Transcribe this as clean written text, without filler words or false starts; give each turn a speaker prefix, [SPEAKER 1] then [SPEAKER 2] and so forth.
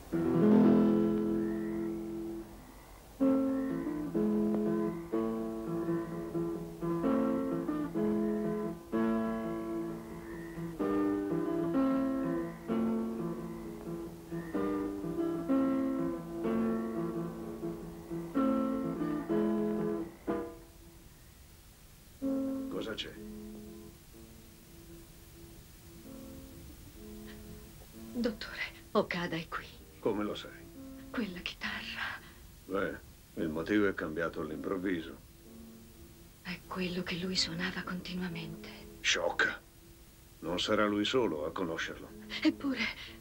[SPEAKER 1] Cosa c'è?
[SPEAKER 2] Dottore, Okada è qui.
[SPEAKER 1] Come lo sai?
[SPEAKER 2] Quella chitarra
[SPEAKER 1] Beh, il motivo è cambiato all'improvviso.
[SPEAKER 2] è quello che lui suonava continuamente.
[SPEAKER 1] Sciocca. Non sarà lui solo a conoscerlo.
[SPEAKER 2] Eppure